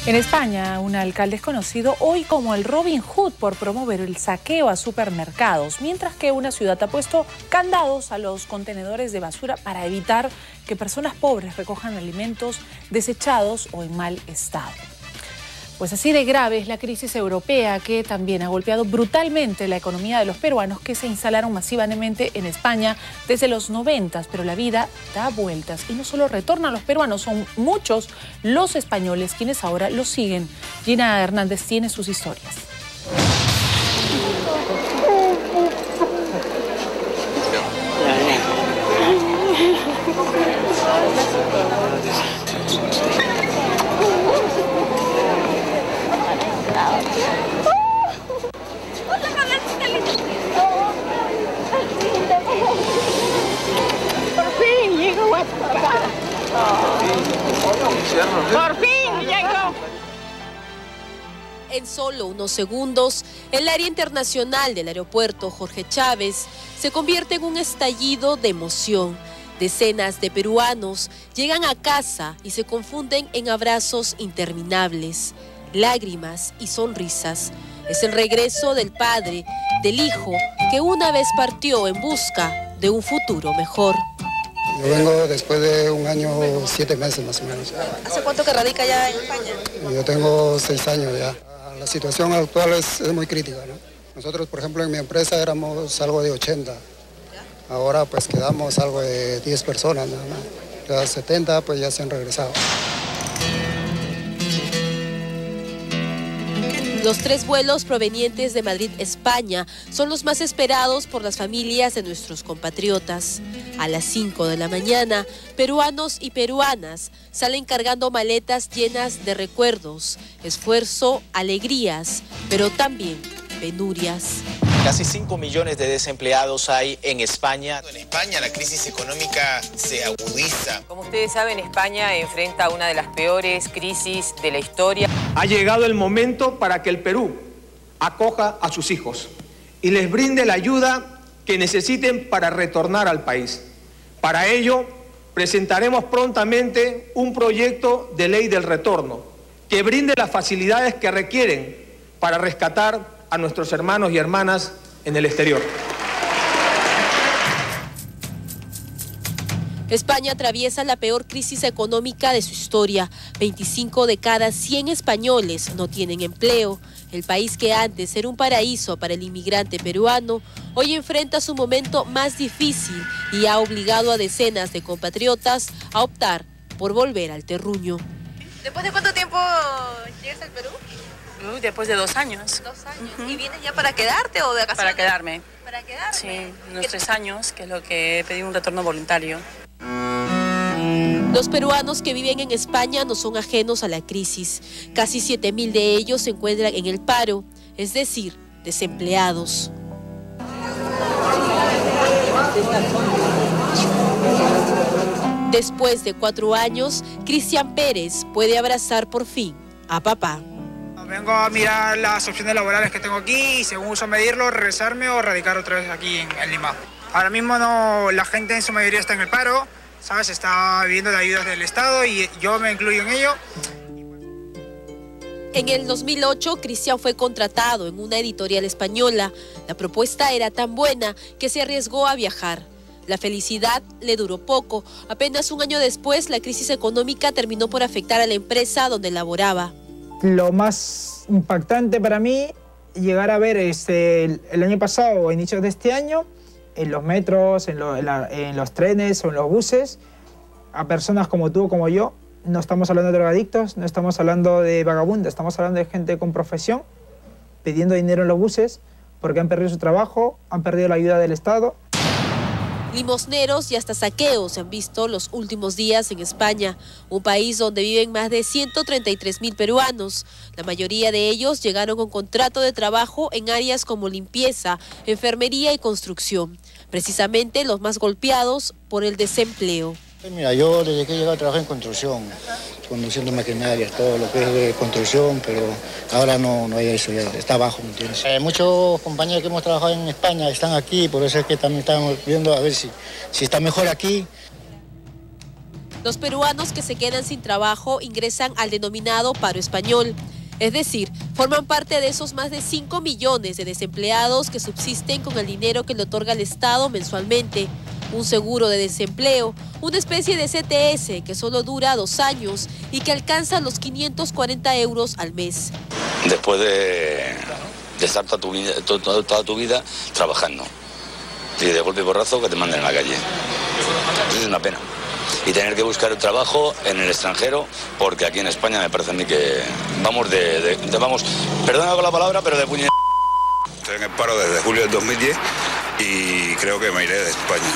En España, un alcalde es conocido hoy como el Robin Hood por promover el saqueo a supermercados, mientras que una ciudad ha puesto candados a los contenedores de basura para evitar que personas pobres recojan alimentos desechados o en mal estado. Pues así de grave es la crisis europea, que también ha golpeado brutalmente la economía de los peruanos que se instalaron masivamente en España desde los 90, pero la vida da vueltas y no solo retornan los peruanos, son muchos los españoles quienes ahora los siguen. Gina Hernández tiene sus historias. ¡Por fin llegó! En solo unos segundos, el área internacional del aeropuerto Jorge Chávez se convierte en un estallido de emoción. Decenas de peruanos llegan a casa y se confunden en abrazos interminables, lágrimas y sonrisas. Es el regreso del padre, del hijo, que una vez partió en busca de un futuro mejor. Yo vengo después de un año, 7 meses más o menos. ¿Hace cuánto que radica ya en España? Yo tengo 6 años ya. La situación actual es muy crítica, ¿no? Nosotros, por ejemplo, en mi empresa éramos algo de 80. Ahora pues quedamos algo de 10 personas nada más. Las 70 pues ya se han regresado. Los 3 vuelos provenientes de Madrid, España, son los más esperados por las familias de nuestros compatriotas. A las 5 de la mañana, peruanos y peruanas salen cargando maletas llenas de recuerdos, esfuerzo, alegrías, pero también penurias. Casi 5 millones de desempleados hay en España. En España la crisis económica se agudiza. Como ustedes saben, España enfrenta una de las peores crisis de la historia. Ha llegado el momento para que el Perú acoja a sus hijos y les brinde la ayuda que necesiten para retornar al país. Para ello, presentaremos prontamente un proyecto de ley del retorno que brinde las facilidades que requieren para rescatar a nuestros hermanos y hermanas en el exterior. España atraviesa la peor crisis económica de su historia. 25 de cada 100 españoles no tienen empleo. El país que antes era un paraíso para el inmigrante peruano, hoy enfrenta su momento más difícil y ha obligado a decenas de compatriotas a optar por volver al terruño. ¿Después de cuánto tiempo llegas al Perú? Después de 2 años. 2 años. ¿Y vienes ya para quedarte o de vacaciones? Para quedarme. ¿Para quedarme? Sí, unos 3 años, que es lo que pedí un retorno voluntario. Los peruanos que viven en España no son ajenos a la crisis. Casi 7.000 de ellos se encuentran en el paro, es decir, desempleados. Después de 4 años, Cristian Pérez puede abrazar por fin a papá. Vengo a mirar las opciones laborales que tengo aquí y según uso medirlo, regresarme o radicar otra vez aquí en Lima. Ahora mismo no, la gente en su mayoría está en el paro, ¿sabes? Está viviendo de ayudas del Estado y yo me incluyo en ello. En el 2008, Cristian fue contratado en una editorial española. La propuesta era tan buena que se arriesgó a viajar. La felicidad le duró poco. Apenas un año después, la crisis económica terminó por afectar a la empresa donde laboraba. Lo más impactante para mí, llegar a ver el año pasado, a inicios de este año, en los metros, en los trenes o en los buses, a personas como tú o como yo. No estamos hablando de drogadictos, no estamos hablando de vagabundos, estamos hablando de gente con profesión, pidiendo dinero en los buses porque han perdido su trabajo, han perdido la ayuda del Estado. Limosneros y hasta saqueos se han visto los últimos días en España, un país donde viven más de 133.000 peruanos. La mayoría de ellos llegaron con contrato de trabajo en áreas como limpieza, enfermería y construcción, precisamente los más golpeados por el desempleo. Mira, yo desde que llegué a trabajar en construcción, conduciendo maquinarias, todo lo que es de construcción, pero ahora no hay eso, ya está abajo, ¿me entiendes? Muchos compañeros que hemos trabajado en España están aquí, por eso es que también estamos viendo a ver si está mejor aquí. Los peruanos que se quedan sin trabajo ingresan al denominado paro español. Es decir, forman parte de esos más de 5 millones de desempleados que subsisten con el dinero que le otorga el Estado mensualmente. Un seguro de desempleo, una especie de CTS que solo dura 2 años y que alcanza los 540 euros al mes. Después de estar toda tu vida trabajando y de golpe y porrazo que te manden a la calle. Eso es una pena. Y tener que buscar el trabajo en el extranjero, porque aquí en España me parece a mí que vamos vamos, perdona con la palabra, pero de puñet. Estoy en el paro desde julio del 2010 y creo que me iré de España.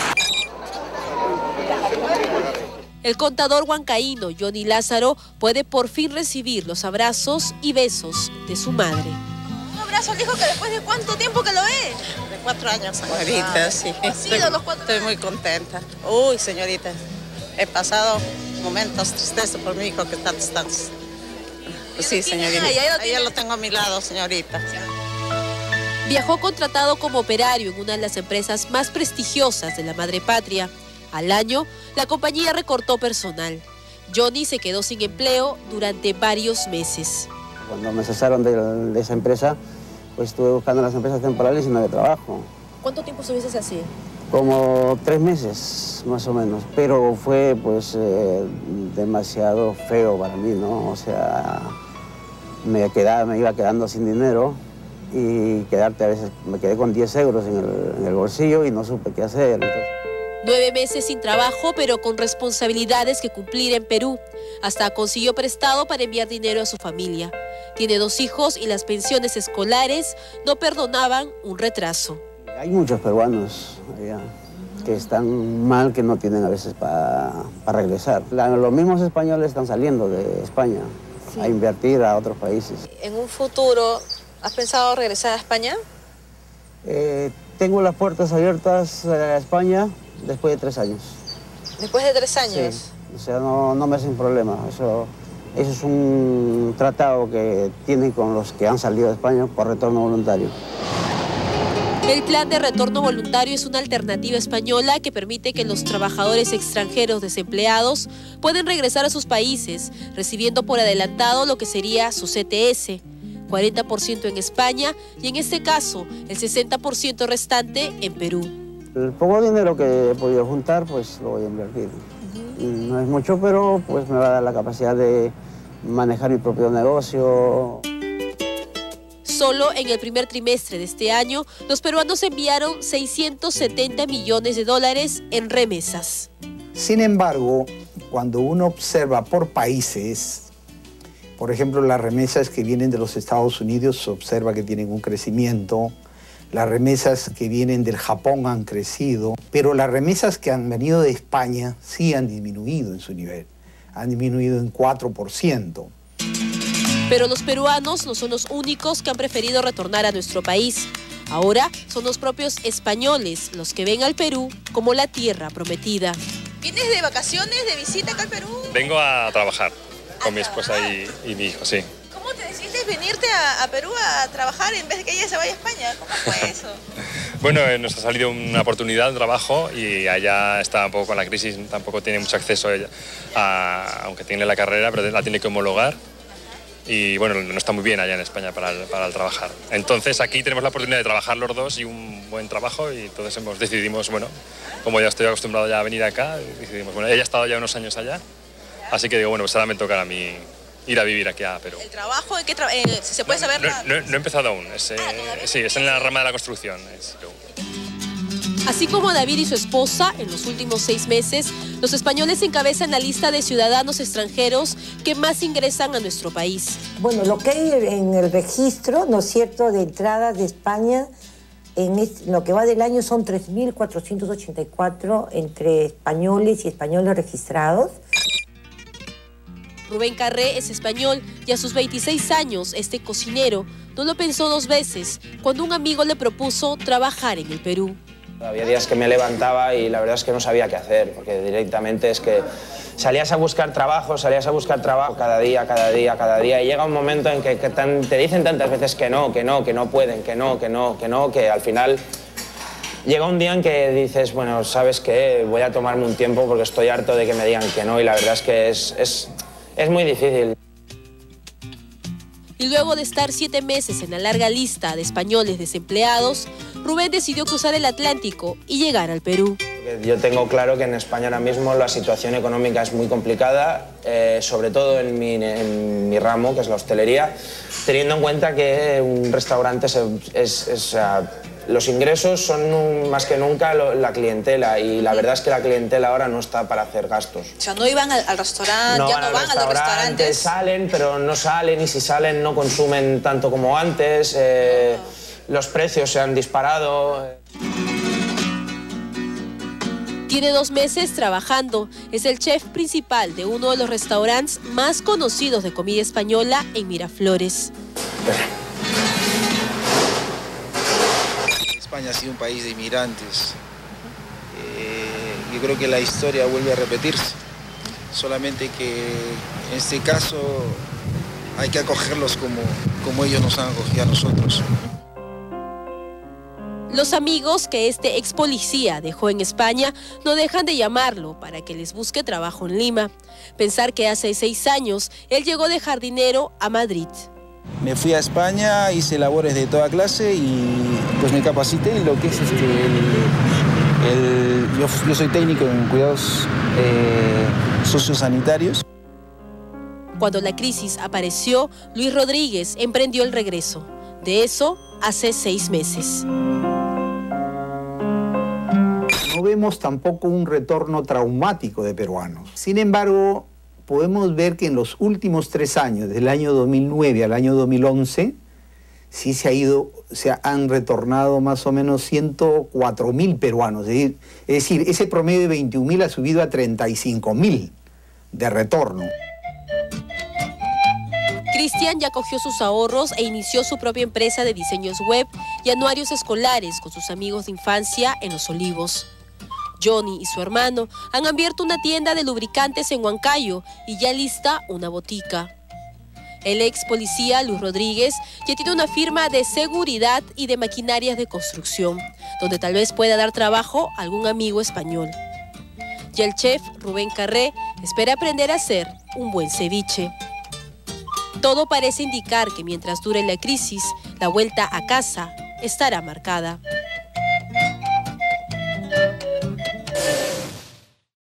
El contador huancaíno Johnny Lázaro puede por fin recibir los abrazos y besos de su madre. Un abrazo al hijo que después de ¿cuánto tiempo que lo ve? De 4 años, señorita, sí. Estoy muy contenta. Uy, señorita, he pasado momentos tristeza por mi hijo que está a distancia. Sí, señorita. Ahí lo tengo a mi lado, señorita. Viajó contratado como operario en una de las empresas más prestigiosas de la madre patria. Al año, la compañía recortó personal. Johnny se quedó sin empleo durante varios meses. Cuando me cesaron de esa empresa, pues estuve buscando las empresas temporales y no había trabajo. ¿Cuánto tiempo estuviste así? Como 3 meses, más o menos. Pero fue, pues, demasiado feo para mí, ¿no? O sea, me iba quedando sin dinero y a veces me quedé con 10 euros en el bolsillo y no supe qué hacer. Entonces... 9 meses sin trabajo, pero con responsabilidades que cumplir en Perú. Hasta consiguió prestado para enviar dinero a su familia. Tiene 2 hijos y las pensiones escolares no perdonaban un retraso. Hay muchos peruanos allá que están mal, que no tienen a veces para regresar. Los mismos españoles están saliendo de España a invertir a otros países. ¿En un futuro has pensado regresar a España? Tengo las puertas abiertas a España después de 3 años. ¿Después de 3 años? Sí, o sea, no me hacen problema. Eso es un tratado que tienen con los que han salido de España por retorno voluntario. El plan de retorno voluntario es una alternativa española que permite que los trabajadores extranjeros desempleados pueden regresar a sus países, recibiendo por adelantado lo que sería su CTS, 40% en España y en este caso el 60% restante en Perú. El poco dinero que he podido juntar, pues lo voy a invertir. No es mucho, pero pues me va a dar la capacidad de manejar mi propio negocio. Solo en el primer trimestre de este año, los peruanos enviaron 670 millones de dólares en remesas. Sin embargo, cuando uno observa por países, por ejemplo, las remesas que vienen de los Estados Unidos se observa que tienen un crecimiento, las remesas que vienen del Japón han crecido, pero las remesas que han venido de España sí han disminuido en su nivel, han disminuido en 4%. Pero los peruanos no son los únicos que han preferido retornar a nuestro país. Ahora son los propios españoles los que ven al Perú como la tierra prometida. ¿Vienes de vacaciones, de visita acá al Perú? Vengo a trabajar con mi esposa y mi hijo, sí. ¿Cómo te decidiste venirte a Perú a trabajar en vez de que ella se vaya a España? ¿Cómo fue eso? Bueno, nos ha salido una oportunidad de trabajo y allá está un poco con la crisis, tampoco tiene mucho acceso a ella, aunque tiene la carrera, pero la tiene que homologar. Y bueno, no está muy bien allá en España para el trabajar. Entonces aquí tenemos la oportunidad de trabajar los dos y un buen trabajo y entonces decidimos, bueno, como ya estoy acostumbrado ya a venir acá, decidimos, bueno, ella ha estado ya unos años allá, así que digo, bueno, pues ahora me toca a mí ir a vivir aquí a Perú. ¿El trabajo? ¿En qué ¿se puede saber? No he empezado aún, sí, es en la rama de la construcción. Así como David y su esposa, en los últimos 6 meses, los españoles encabezan la lista de ciudadanos extranjeros que más ingresan a nuestro país. Bueno, lo que hay en el registro, ¿no es cierto?, de entradas de España, en lo que va del año son 3.484 entre españoles y españoles registrados. Rubén Carré es español y a sus 26 años, este cocinero no lo pensó 2 veces cuando un amigo le propuso trabajar en el Perú. Había días que me levantaba y la verdad es que no sabía qué hacer, porque directamente es que salías a buscar trabajo cada día, y llega un momento en que te dicen tantas veces que no pueden, que al final llega un día en que dices, bueno, ¿sabes qué? Voy a tomarme un tiempo porque estoy harto de que me digan que no, y la verdad es que es muy difícil. Y luego de estar 7 meses en la larga lista de españoles desempleados, Rubén decidió cruzar el Atlántico y llegar al Perú. Yo tengo claro que en España ahora mismo la situación económica es muy complicada, sobre todo en mi ramo, que es la hostelería, teniendo en cuenta que un restaurante los ingresos son más que nunca la clientela, y la verdad es que la clientela ahora no está para hacer gastos. O sea, no iban al restaurante, ya no van a los restaurantes. Salen, pero no salen, y si salen no consumen tanto como antes, los precios se han disparado. Tiene 2 meses trabajando, es el chef principal de uno de los restaurantes más conocidos de comida española en Miraflores. España ha sido un país de inmigrantes. Yo creo que la historia vuelve a repetirse, solamente que en este caso hay que acogerlos como ellos nos han acogido a nosotros. Los amigos que este ex policía dejó en España no dejan de llamarlo para que les busque trabajo en Lima. Pensar que hace 6 años él llegó de jardinero a Madrid. Me fui a España, hice labores de toda clase y pues me capacité en lo que es yo soy técnico en cuidados sociosanitarios. Cuando la crisis apareció, Luis Rodríguez emprendió el regreso. De eso, hace 6 meses. No vemos tampoco un retorno traumático de peruanos. Sin embargo, podemos ver que en los últimos 3 años, del año 2009 al año 2011, sí se han retornado más o menos 104.000 peruanos. Es decir, ese promedio de 21.000 ha subido a 35.000 de retorno. Cristian ya cogió sus ahorros e inició su propia empresa de diseños web y anuarios escolares con sus amigos de infancia en Los Olivos. Johnny y su hermano han abierto una tienda de lubricantes en Huancayo y ya lista una botica. El ex policía Luis Rodríguez ya tiene una firma de seguridad y de maquinarias de construcción, donde tal vez pueda dar trabajo a algún amigo español. Y el chef Rubén Carré espera aprender a hacer un buen ceviche. Todo parece indicar que mientras dure la crisis, la vuelta a casa estará marcada.